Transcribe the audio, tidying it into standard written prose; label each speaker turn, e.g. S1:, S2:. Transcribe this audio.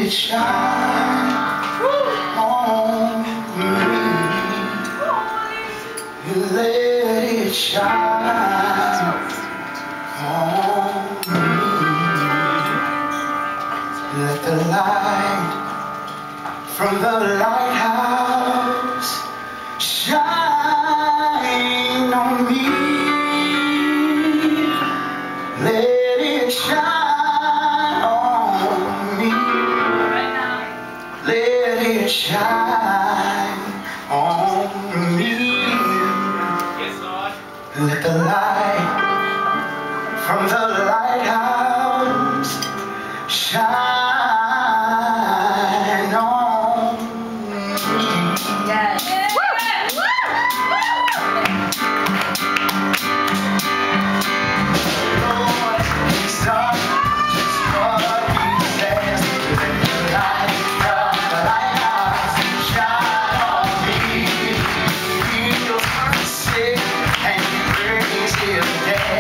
S1: it shine on me. Let it shine on me. Let the light from the lighthouse shine on me. Let it shine on me. Let it shine on me.
S2: Yes, Lord.
S1: Let the light from the lighthouse shine on me.
S3: Yes.
S1: Lord, it's not just what He says. Let the light from the lighthouse shine on me. He heals the sick and He brings His dead.